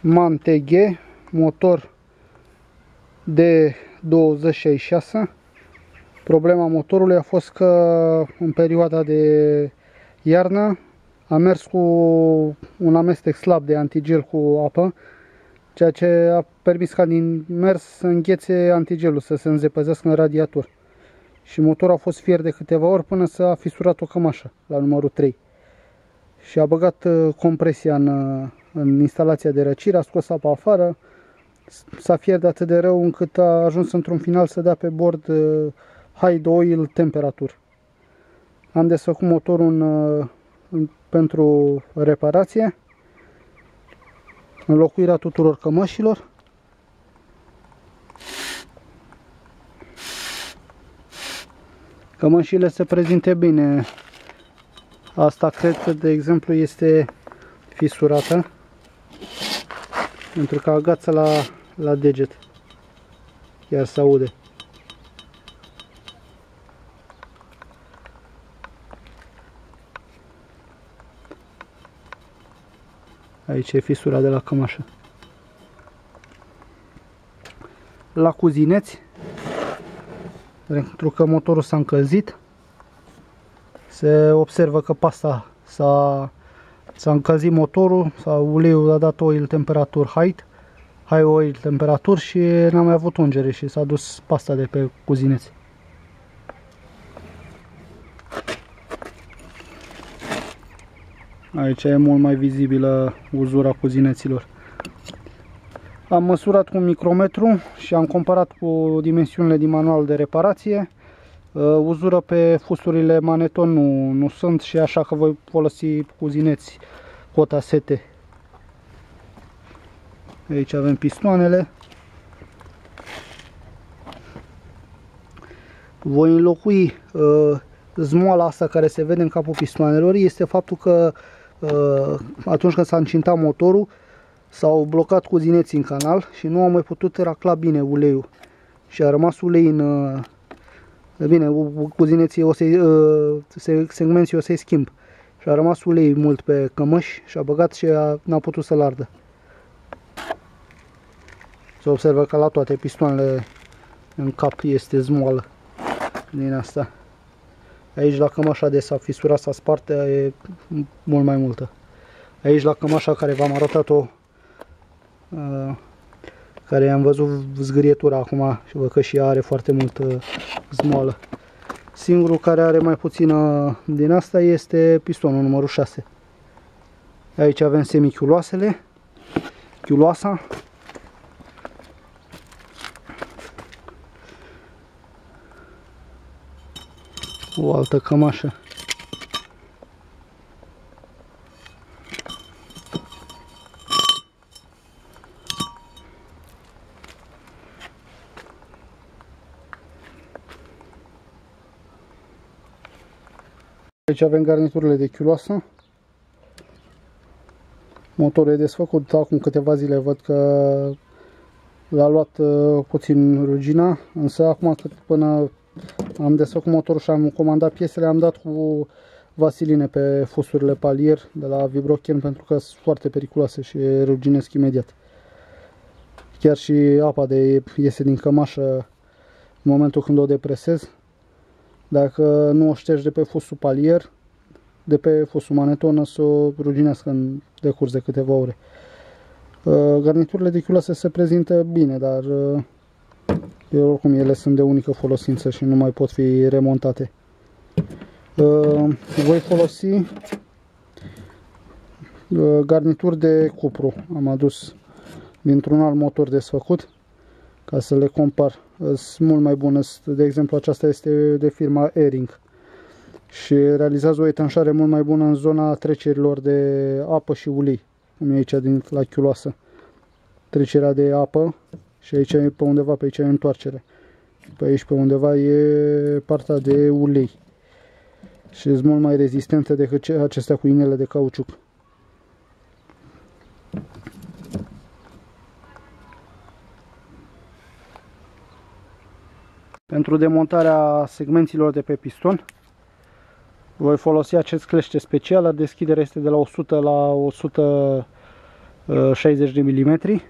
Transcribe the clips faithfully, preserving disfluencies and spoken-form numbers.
MAN T G, motor D douăzeci șaizeci și șase. Problema motorului a fost că în perioada de iarnă a mers cu un amestec slab de antigel cu apă, ceea ce a permis ca din mers să înghețe antigelul, să se înzepăzească în radiator. Și motorul a fost fier de câteva ori până s-a fisurat o cămașă la numărul trei. Și a băgat compresia în, în instalația de răcire, a scos apa afară, s-a fiert atât de rău încât a ajuns într-un final să dea pe bord hide oil temperatură. Am desfăcut motorul în, în, pentru reparație, înlocuirea tuturor cămășilor. Cămășile se prezinte bine. Asta cred că, de exemplu, este fisurată, pentru că agață la, la deget. Chiar se aude. Aici e fisura de la cămașă. La cuzineți, pentru că motorul s-a încălzit, se observă că pasta s-a încălzit motorul, sau uleiul a dat oil temperatură high, high oil temperatură și n-a mai avut ungere și s-a dus pasta de pe cuzineți. Aici e mult mai vizibilă uzura cuzineților. Am măsurat cu un micrometru și am comparat cu dimensiunile din manualul de reparație. Uzură pe fusturile Maneton nu, nu sunt și așa că voi folosi cuzineți cota sete. Aici avem pistoanele. Voi înlocui uh, zmoala asta care se vede în capul pistoanelor. Este faptul că uh, atunci când s-a încintat motorul, s-au blocat cuzineții în canal și nu au mai putut racla bine uleiul. Și a rămas ulei în... Uh, bine, cuzineții o să uh, segmenții o să-i schimb. Și a rămas ulei mult pe cămăși și a băgat și n-a putut să-l ardă. Se observă că la toate pistoanele în cap este zmoală din asta. Aici la cămașa de s-a fisurat, s-a spart, e mult mai multă. Aici la cămașa care v-am arătat-o, uh, care am văzut zgârietura acum și văd că și ea are foarte multă zmoală. Singurul care are mai puțină din asta este pistonul numărul șase. Aici avem semichiuloasele, chiuloasa. O altă cămașă. Aici avem garniturile de chiuloasă. Motorul e desfăcut acum câteva zile, văd că l-a luat uh, puțin rugina, însă acum până am desfăcut motorul și am comandat piesele, am dat cu vasiline pe fusturile palier de la Vibrochen pentru că sunt foarte periculoase și ruginesc imediat. Chiar și apa de iese din cămașă în momentul când o depresez. Dacă nu o ștergi de pe fustul palier, de pe fustul maneton, să o ruginească în decurs de câteva ore. Garniturile de chiuloase se prezintă bine, dar eu, oricum ele sunt de unică folosință și nu mai pot fi remontate. Voi folosi garnituri de cupru. Am adus dintr-un alt motor desfăcut ca să le compar. Sunt mult mai bune. De exemplu, aceasta este de firma Ering și realizează o etanșare mult mai bună în zona trecerilor de apă și ulei, cum e aici din, la chiuloasă. Trecerea de apă și aici e pe undeva, pe aici e întoarcere. Pe aici pe undeva e partea de ulei și sunt mult mai rezistente decât acestea cu inele de cauciuc. Pentru demontarea segmenților de pe piston voi folosi acest clește special. Deschiderea este de la o sută la o sută șaizeci de milimetri.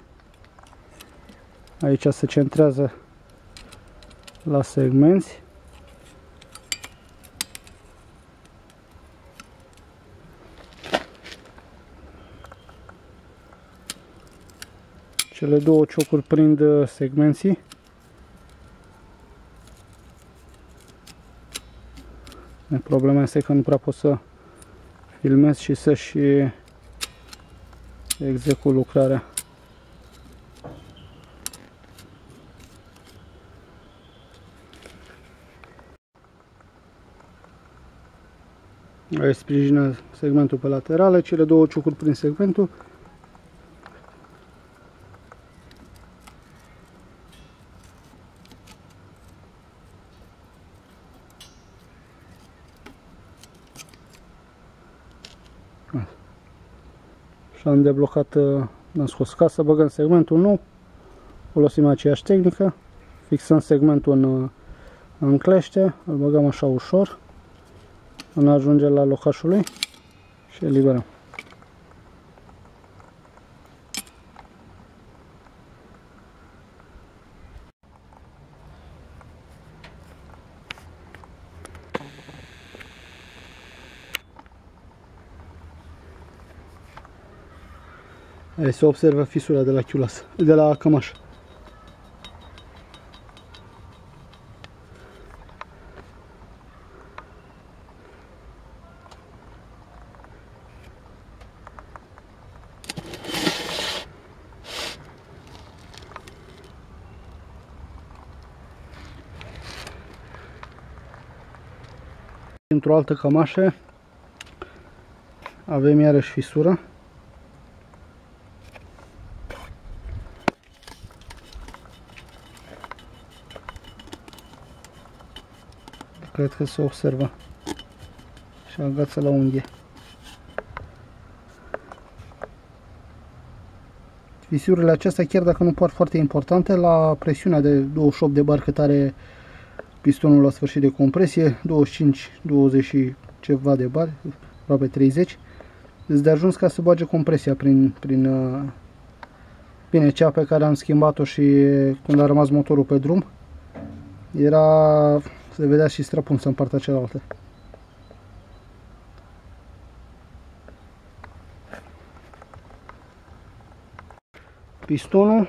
Aici se centrează la segmenți. Cele două ciocuri prind segmenții. Problema este că nu prea pot să filmez și să și execut lucrarea. Aici sprijină segmentul pe laterale, cele două ciocuri prin segmentul. Și am deblocat, am scos ca să băgăm segmentul nou, folosim aceeași tehnică, fixăm segmentul în, în clește, îl băgăm așa ușor, până ajunge la locașul lui și eliberăm. Aici se observă fisura de la chiulasă, de la cămașă. Într-o altă cămașă avem iarăși fisură. Cred că se observă și agață la unghie. Fisurile acestea, chiar dacă nu par foarte importante, la presiunea de douăzeci și opt de bar cât are pistonul la sfârșit de compresie, douăzeci și cinci douăzeci și ceva de bar, aproape treizeci, îți de ajuns ca să bage compresia prin, prin bine, cea pe care am schimbat-o și când a rămas motorul pe drum era, se vedea și strapunsă în partea cealaltă. Pistonul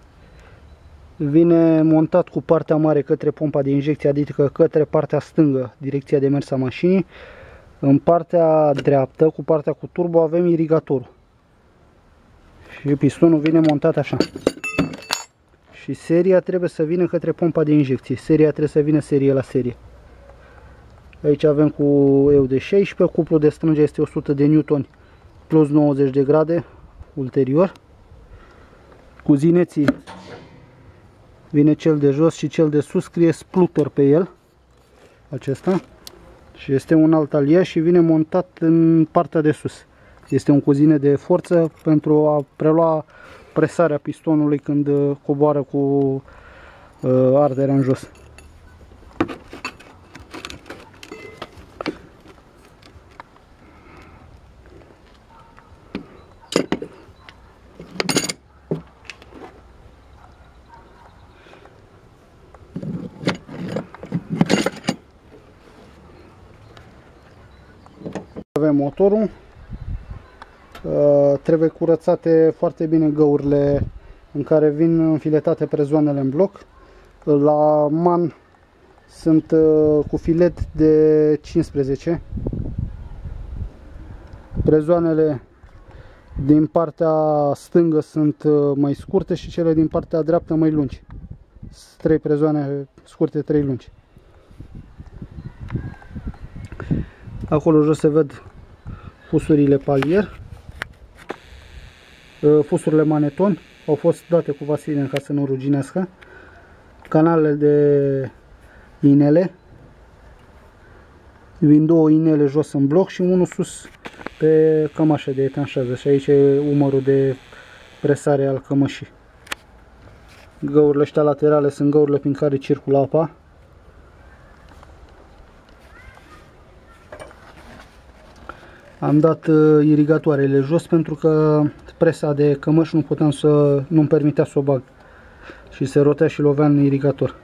vine montat cu partea mare către pompa de injecție, adică către partea stângă, direcția de mers a mașinii. În partea dreaptă, cu partea cu turbo, avem irigatorul. Și pistonul vine montat așa. Și seria trebuie să vină către pompa de injecție. Seria trebuie să vină serie la serie. Aici avem cu eu de șaisprezece, cuplul de strângere este o sută de newtoni plus nouăzeci de grade ulterior. Cu zineții vine cel de jos și cel de sus, scrie Splutter pe el, acesta. Și este un alt aliaj și vine montat în partea de sus. Este un cuzine de forță pentru a prelua presarea pistonului când coboară cu uh, arderea în jos. Avem motorul, uh, trebuie curățate foarte bine găurile în care vin înfiletate prezoanele în bloc. La man sunt uh, cu filet de cincisprezece. Prezoanele din partea stângă sunt uh, mai scurte și cele din partea dreaptă mai lungi. Trei prezoane scurte, trei lungi. Acolo jos se ved fusurile palier, fusurile maneton, au fost date cu vaselină ca să nu ruginească, canalele de inele, vin două inele jos în bloc și unul sus pe cămașă de etanșează și aici e umărul de presare al cămășii. Găurile ăștia laterale sunt găurile prin care circulă apa. Am dat uh, irigatoarele jos pentru că presa de cămăș nu puteam să, nu-mi permitea să o bag și se rotea și lovea în irigator.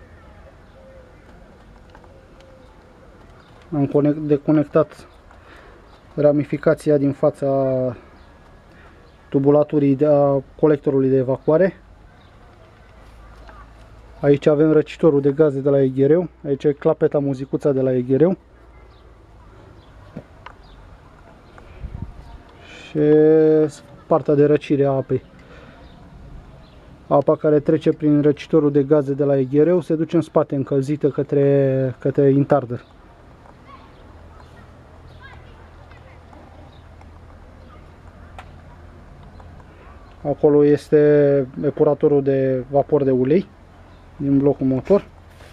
Am deconectat ramificația din fața tubulaturii de a colectorului de evacuare. Aici avem răcitorul de gaze de la eghereu, aici e clapeta muzicuța de la eghereu. Și partea de răcire a apei. Apa care trece prin răcitorul de gaze de la eghereu se duce în spate încălzită către, către intarder. Acolo este epuratorul de vapor de ulei din blocul motor.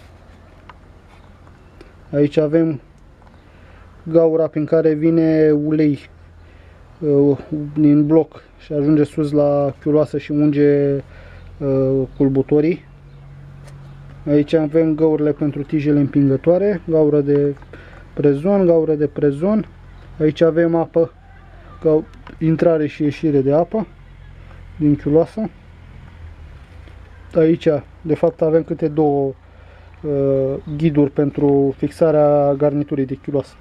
Aici avem gaura prin care vine ulei uh, din bloc și ajunge sus la chiuloasă și unge uh, culbutorii. Aici avem găurile pentru tijele împingătoare, gaură de prezon, gaură de prezon. Aici avem apă, intrare și ieșire de apă din chiuloasă. Aici, de fapt, avem câte două uh, ghiduri pentru fixarea garniturii de chiuloasă.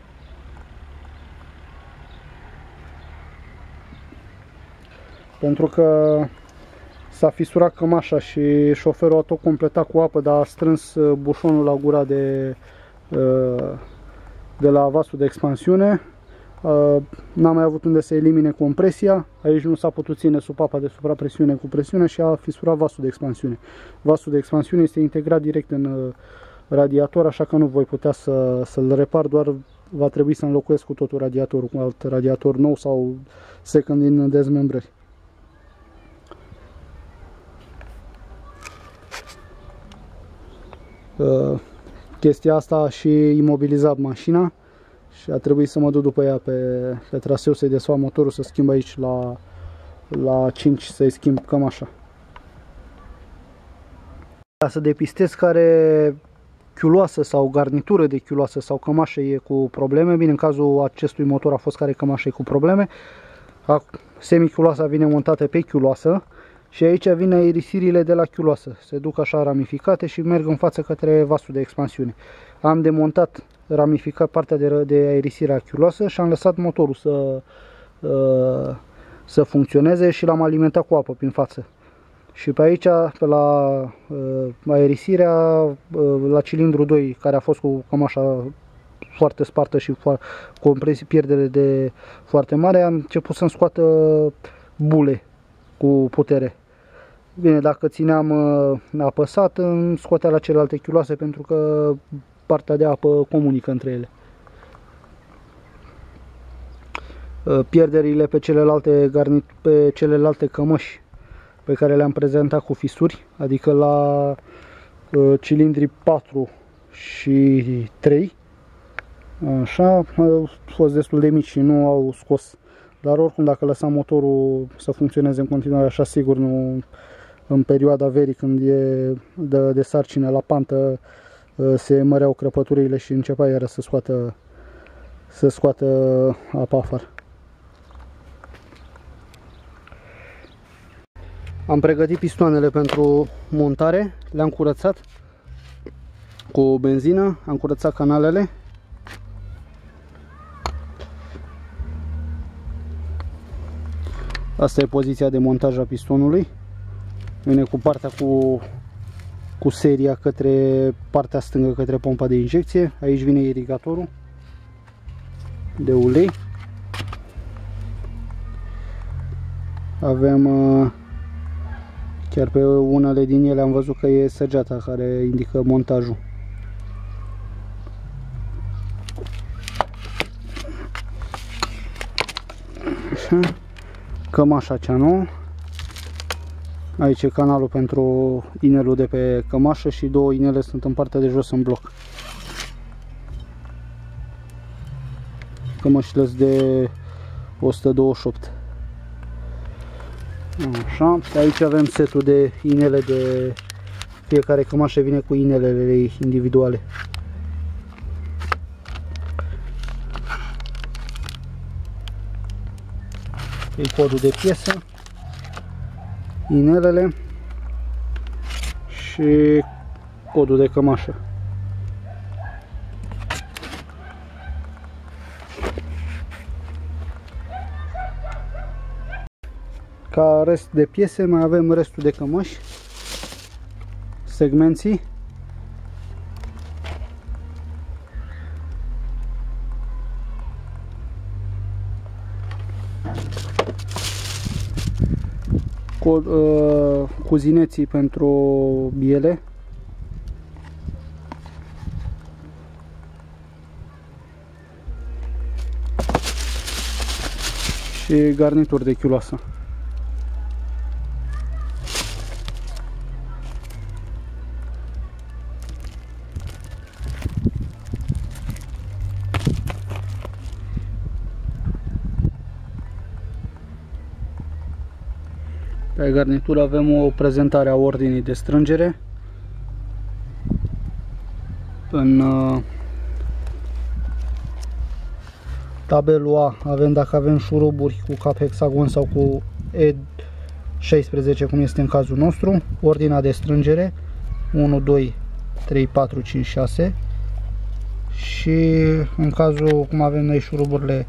Pentru că s-a fisurat cămașa și șoferul a tot completat cu apă, dar a strâns bușonul la gura de, uh, de la vasul de expansiune. N-a mai avut unde să elimine compresia, aici nu s-a putut ține supapa de suprapresiune cu presiune și a fisurat vasul de expansiune. Vasul de expansiune este integrat direct în radiator, așa că nu voi putea să, să-l repar, doar va trebui să înlocuiesc cu totul radiatorul, cu alt radiator nou sau second din dezmembrări. Chestia asta a și imobilizat mașina și a trebuit să mă duc după ea pe, pe traseu să-i desfac motorul, să schimb aici la, la cinci, să-i schimb cămașa. Ca să depistez care chiuloasă sau garnitură de chiuloasă sau cămașă e cu probleme, bine, în cazul acestui motor a fost care cămașă e cu probleme, semichiuloasa vine montată pe chiuloasă și aici vine aerisirile de la chiuloasă, se duc așa ramificate și merg în față către vasul de expansiune. Am demontat ramificat partea de, de aerisire a chiuloasă și am lăsat motorul să, să funcționeze și l-am alimentat cu apă prin față. Și pe aici, pe la aerisirea, la cilindru doi, care a fost cu cămașa foarte spartă și cu pierdere de foarte mare, am început să-mi scoată bule cu putere. Bine, dacă țineam apăsat, îmi scotea la celelalte chiuloase pentru că partea de apă comunică între ele. Pierderile pe celelalte, garnit, pe celelalte cămăși pe care le-am prezentat cu fisuri, adică la uh, cilindrii patru și trei, așa, au fost destul de mici și nu au scos. Dar oricum, dacă lăsam motorul să funcționeze în continuare așa, sigur, nu în perioada verii, când e de, de sarcină la pantă, se măreau crăpăturile și începea iară să scoată, să scoată apa afară. Am pregătit pistoanele pentru montare, le-am curățat cu benzină, am curățat canalele. Asta e poziția de montaj a pistonului. Vine cu partea cu, cu seria către partea stângă, către pompa de injecție. Aici vine irigatorul de ulei. Avem, chiar pe unele din ele am văzut că e săgeata care indică montajul. Așa. Cămașa cea nouă. Aici e canalul pentru inelul de pe cămașă și două inele sunt în partea de jos în bloc. Cămășile sunt de o sută douăzeci și opt. Așa, aici avem setul de inele de fiecare cămașă, vine cu inelele ei individuale. e codul de piesă, inelele și codul de cămașă. Ca rest de piese mai avem restul de cămăși, segmenții, cuzineții pentru biele, și garnituri de chiuloasă. Pe garnitură avem o prezentare a ordinii de strângere. În uh, tabelul A avem dacă avem șuruburi cu cap hexagon sau cu E șaisprezece, cum este în cazul nostru, ordinea de strângere unu, doi, trei, patru, cinci, șase, și în cazul cum avem noi șuruburile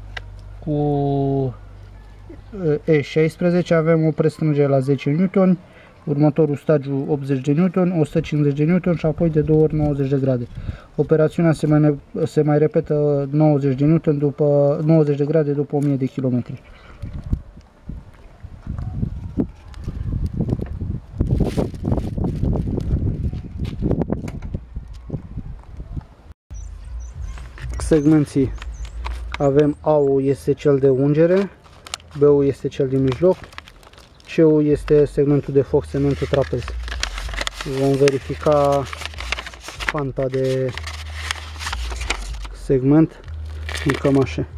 cu E șaisprezece avem o prestrângere la zece newtoni, următorul stagiu optzeci de newtoni, o sută cincizeci de newtoni și apoi de două ori nouăzeci de grade. Operațiunea se mai, se mai repetă nouăzeci de newtoni după nouăzeci de grade după o mie de kilometri. Segmenții avem A-ul este cel de ungere, B-ul este cel din mijloc, C-ul este segmentul de foc, segmentul trapez. Vom verifica fanta de segment în cămașe.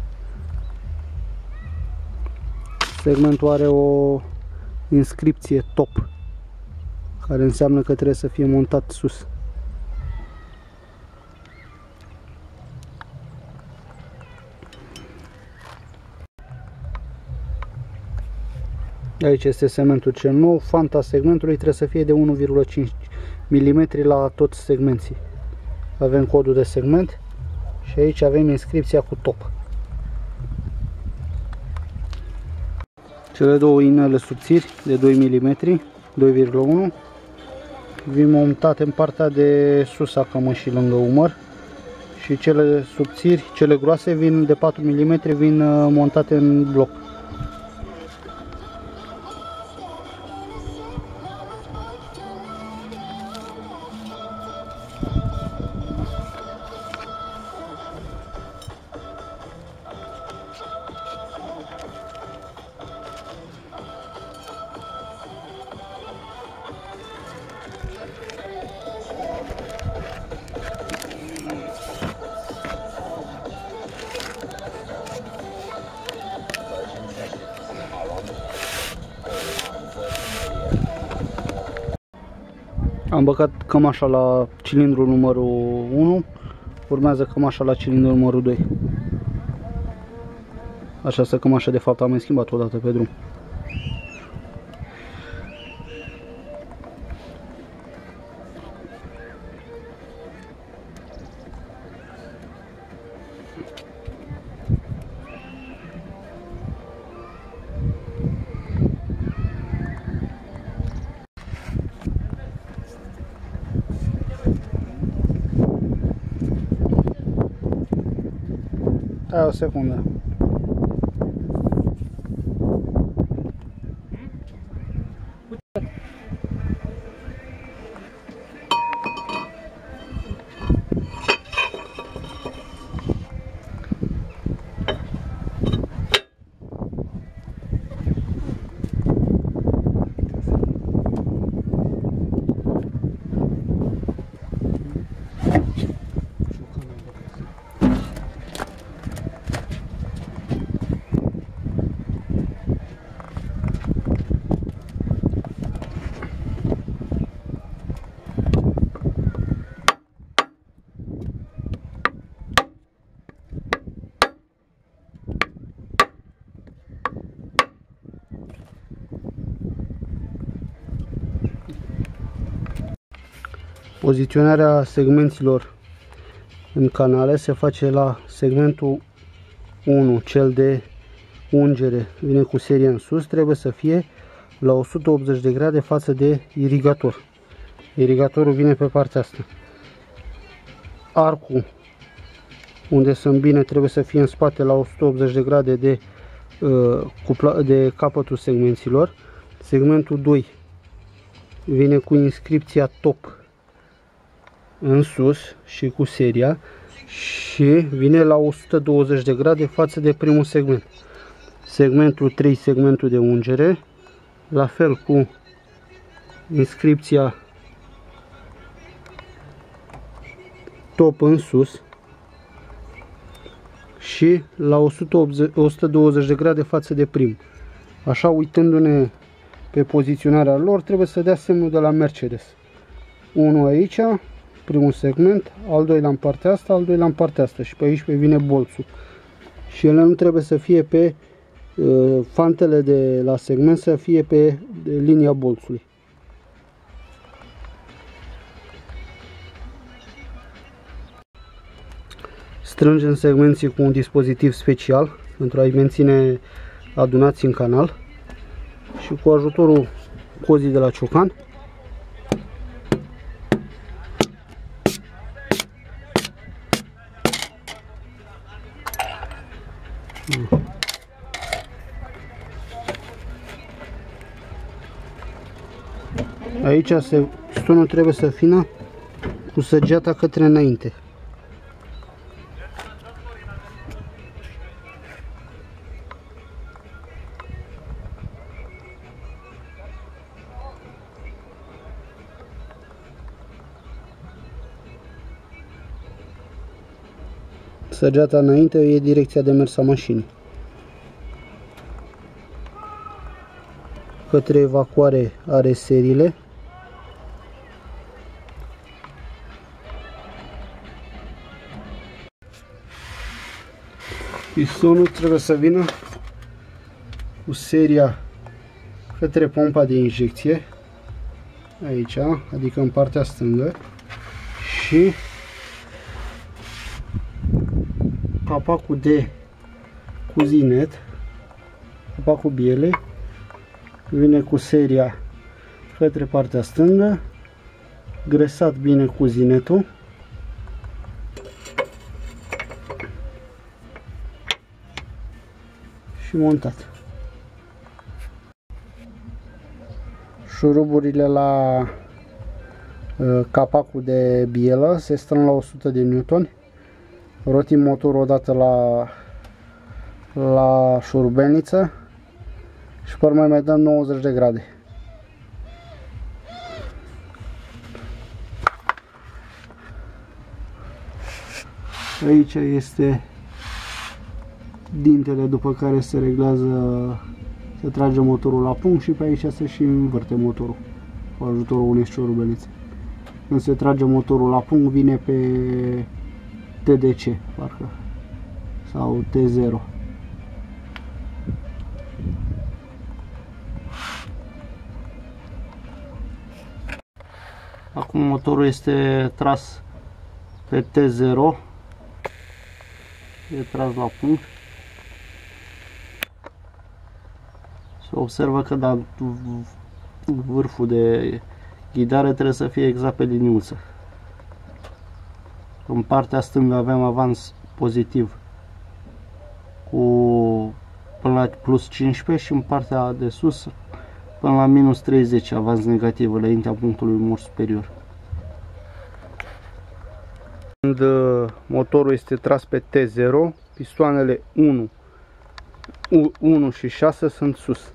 Segmentul are o inscripție top, care înseamnă că trebuie să fie montat sus. Aici este segmentul cel nou. Fanta segmentului trebuie să fie de unu virgulă cinci milimetri la toți segmenții. Avem codul de segment și aici avem inscripția cu top. Cele două inele subțiri de doi milimetri, doi virgulă unu, vin montate în partea de sus a cămășii lângă umăr, și cele subțiri, cele groase, vin de patru milimetri, vin montate în bloc. Am băgat cămașa la cilindrul numărul unu, urmează cămașa la cilindrul numărul doi. Această cămașă de fapt am mai schimbat o dată pe drum. Hai o secundă. Poziționarea segmenților în canale se face la segmentul unu, cel de ungere, vine cu seria în sus, trebuie să fie la o sută optzeci de grade față de irigator. Irigatorul vine pe partea asta. Arcul unde se îmbine trebuie să fie în spate la o sută optzeci de grade de, uh, de capătul segmenților. Segmentul doi vine cu inscripția top în sus și cu seria și vine la o sută douăzeci de grade față de primul segment. Segmentul trei, segmentul de ungere, la fel cu inscripția top în sus și la o sută douăzeci de grade față de prim. Așa, uitându-ne pe poziționarea lor, trebuie să dea semnul de la Mercedes. Unul aici, primul segment, al doilea în partea asta, al doilea în partea asta și pe aici pe vine bolțul. Și ele nu trebuie să fie pe uh, fantele de la segment, să fie pe linia bolțului. Strângem segmenții cu un dispozitiv special pentru a-i menține adunați în canal și cu ajutorul cozii de la ciocan aici se, stunul trebuie să fină cu săgeata către înainte. Săgeata înainte e direcția de mers a mașinii. Către evacuare are seriile. Pistonul trebuie să vină cu seria către pompa de injecție, aici, adică în partea stângă, și capacul de cuzinet, capacul biele, vine cu seria către partea stângă, gresat bine cuzinetul și montat. Șuruburile la uh, capacul de bielă se strâng la o sută de newtoni. Rotim motorul odată la, la șurubelniță și pe urmă mai dăm nouăzeci de grade. Aici este dintele după care se reglează, se trage motorul la punct și pe aici se și învârte motorul cu ajutorul unei șurubelnițe. Când se trage motorul la punct, vine pe T D C, parcă, sau T zero. Acum motorul este tras pe T zero, e tras la punct. Se observă că da, vârful de ghidare trebuie să fie exact pe liniuță. În partea stângă avem avans pozitiv cu până la plus cincisprezece și în partea de sus până la minus treizeci avans negativ înaintea punctului mur superior. Când motorul este tras pe T zero, pistoanele unu, unu și șase sunt sus.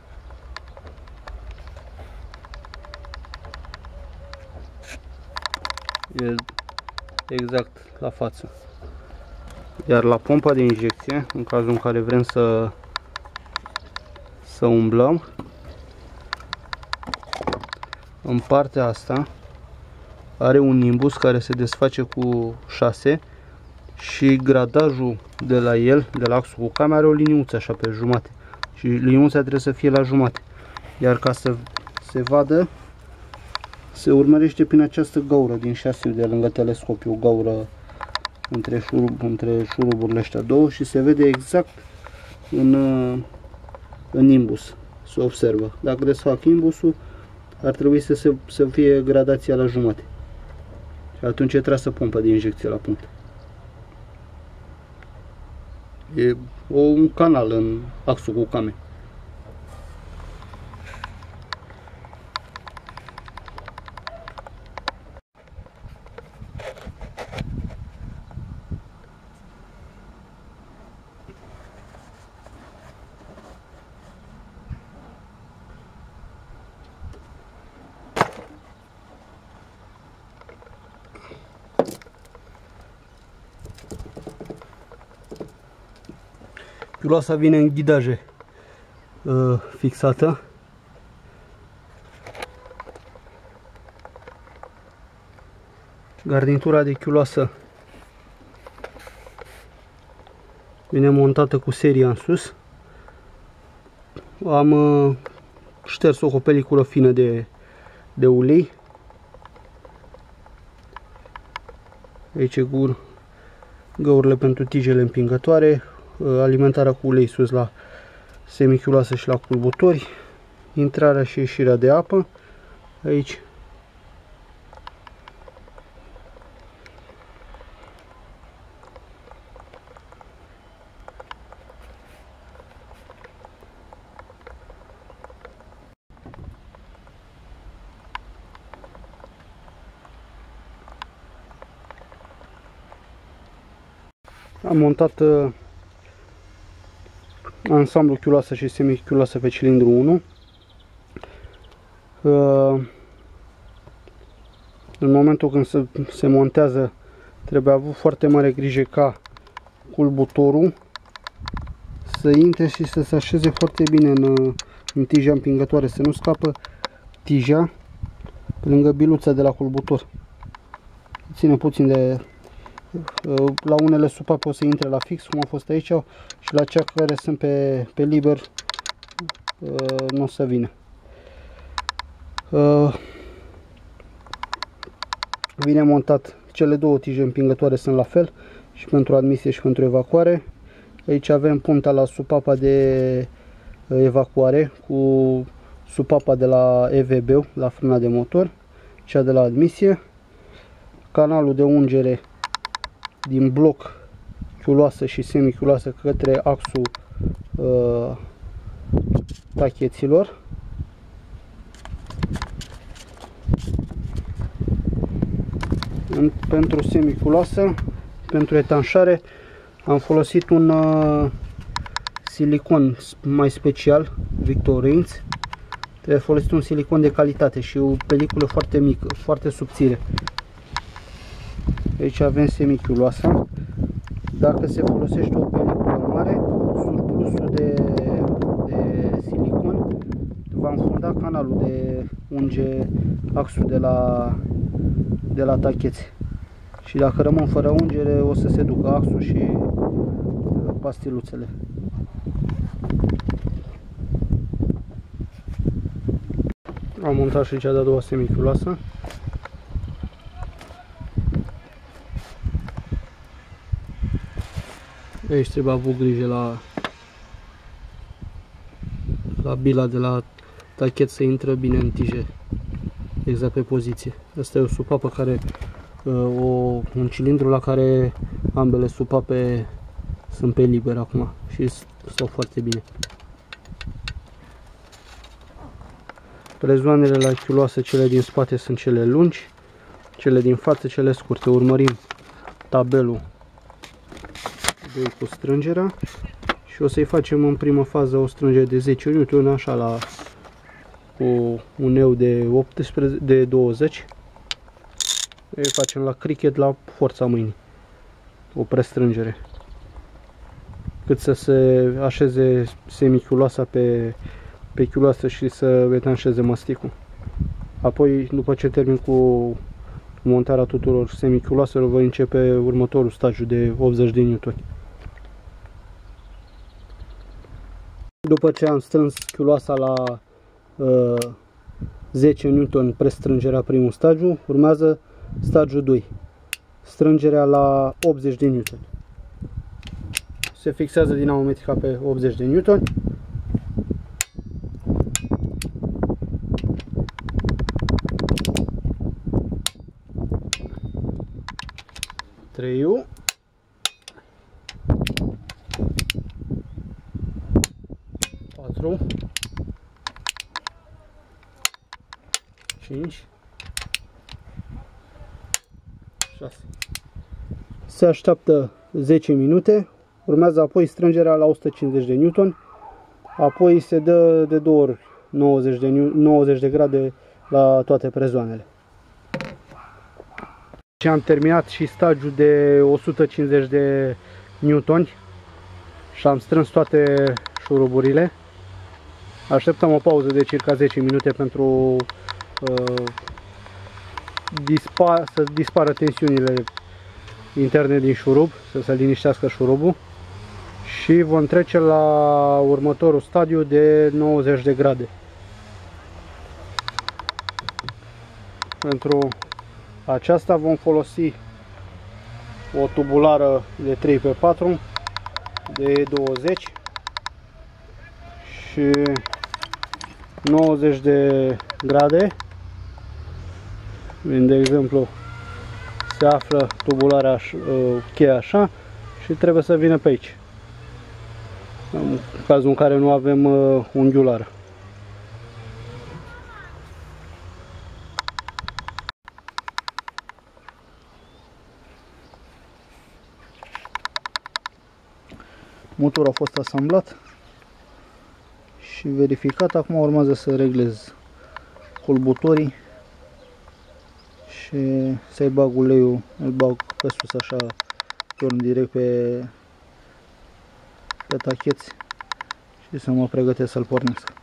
E exact la față. Iar la pompa de injecție, în cazul în care vrem să să umblăm, în partea asta are un nimbus care se desface cu șase și gradajul de la el, de la axul cu camera, are o liniuță așa pe jumate și liniuța trebuie să fie la jumate. Iar ca să se vadă, Se urmărește prin această gaură din șasiu de lângă telescopiu, o gaură între, șurub, între șuruburile astea două și se vede exact în, în imbus, se observă. Dacă desfac imbusul, ar trebui să, se, să fie gradația la jumate. Și atunci e trasă pompa de injecție la punct. E o, un canal în axul cu came. Chiuloasa vine în ghidaje uh, fixată. Garnitura de chiuloasă vine montată cu seria în sus. Am uh, șters-o cu o peliculă fină de, de ulei. Aici gur, găurile pentru tigele împingătoare. Alimentarea cu ulei sus la semichiuloasă și la culbutori, intrarea și ieșirea de apă aici. Am montat uh, ansamblu chiuloasă și semichiuloasă pe cilindru unu. În momentul când se, se montează, trebuie avut foarte mare grijă ca culbutorul să intre și să se așeze foarte bine în, în tija împingătoare, să nu scapă tija pe lângă biluța de la culbutor. Ține puțin de... La unele supape o să intre la fix, cum a fost aici, și la cea care sunt pe, pe liber nu o să vină. Vine montat, cele două tije împingătoare sunt la fel, și pentru admisie și pentru evacuare. Aici avem punta la supapa de evacuare cu supapa de la E V B, la frâna de motor, cea de la admisie, canalul de ungere din bloc chiuloasă și semichiuloasă către axul uh, tacheților. În, pentru semichiuloasă, pentru etanșare, am folosit un uh, silicon mai special, Victor Reigns. Trebuie folosit un silicon de calitate și o peliculă foarte mică, foarte subțire. Aici avem semichiuloasa. Dacă se folosește o peliculă mare, surplusul de, de silicon va înfunda canalul de unge axul de la, de la tachețe. Și dacă rămân fără ungere, o să se ducă axul și pastiluțele. Am montat și cea de-a doua semichiuloasă. Aici trebuie avut grijă la, la bila de la tachet să intră bine în tije, exact pe poziție. Asta e o supapă care, o, un cilindru la care ambele supape sunt pe liber acum și stau foarte bine. Prezoanele la chiuloasă, cele din spate sunt cele lungi, cele din față cele scurte. Urmărim tabelul cu strângerea și o să-i facem în primă fază o strângere de zece newton, așa la cu un neu de, optsprezece, de douăzeci. Îi facem la cricket la forța mâinii, o prestrângere, cât să se așeze semichiuloasa pe, pe chiuloasă și să etanșeze masticul. Apoi, după ce termin cu montarea tuturor semichiuloaselor, voi începe următorul stagiu de optzeci de newtoni. După ce am strâns chiuloasa la uh, zece newton prestrângerea primul stagiu, urmează stagiul doi, strângerea la optzeci de newton. Se fixează dinamometrica pe optzeci de newton. trei, patru, cinci, șase. Se așteaptă zece minute, urmează apoi strângerea la o sută cincizeci de newton, apoi se dă de două ori nouăzeci de, nouăzeci de grade la toate prezoanele. Și am terminat și stagiul de o sută cincizeci de newtoni și am strâns toate șuruburile. Așteptăm o pauză de circa zece minute pentru uh, dispa să dispară tensiunile interne din șurub, să se liniștească șurubul și vom trece la următorul stadiu de nouăzeci de grade. Pentru aceasta vom folosi o tubulară de trei pe patru de douăzeci și nouăzeci de grade. De exemplu, se află tubularea cheia așa și trebuie să vină pe aici, în cazul în care nu avem unghiulară. Motorul a fost asamblat și verificat. Acum urmează să reglez colbutorii și să-i bag uleiul, îl bag pe sus așa, torn direct pe, pe tacheți și să mă pregătesc să-l pornesc.